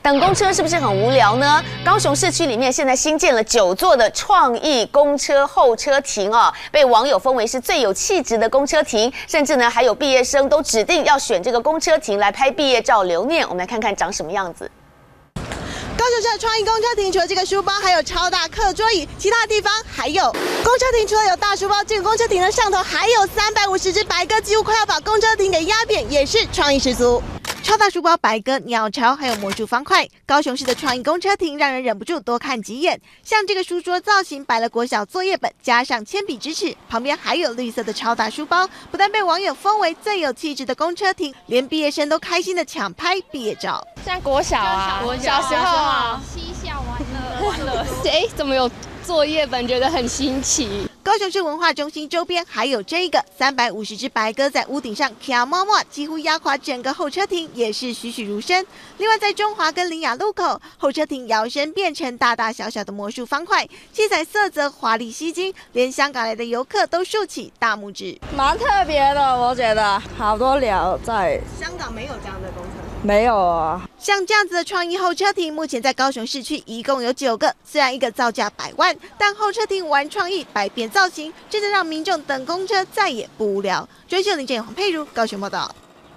等公车是不是很无聊呢？高雄市区里面现在新建了9座的创意公车候车亭哦，被网友封为是最有气质的公车亭，甚至呢还有毕业生都指定要选这个公车亭来拍毕业照留念。我们来看看长什么样子。 高雄市的创意公车亭除了这个书包，还有超大课桌椅，其他地方还有公车亭除了有大书包，这个公车亭的上头还有350只白鸽，几乎快要把公车亭给压扁，也是创意十足。 超大书包、白鸽、鸟巢，还有魔术方块。高雄市的创意公车亭让人忍不住多看几眼。像这个书桌造型，摆了国小作业本，加上铅笔支持，旁边还有绿色的超大书包。不但被网友封为最有气质的公车亭，连毕业生都开心的抢拍毕业照。 像国小啊，小时候啊， 嬉笑玩乐。 哎，怎么有作业本？觉得很新奇。 高雄市文化中心周边还有这个350只白鸽在屋顶上跳摸摸，几乎压垮整个候车亭，也是栩栩如生。另外，在中华跟林雅路口，候车亭摇身变成大大小小的魔术方块，七彩色泽华丽吸睛，连香港来的游客都竖起大拇指。 蛮特别的，我觉得好多鸟在。 香港没有这样的公车。 没有啊， 像这样子的创意候车亭，目前在高雄市区一共有9个。虽然一个造价100万，但候车亭玩创意、百变造型，真的让民众等公车再也不无聊。追秀林郑、黄佩如高雄报道。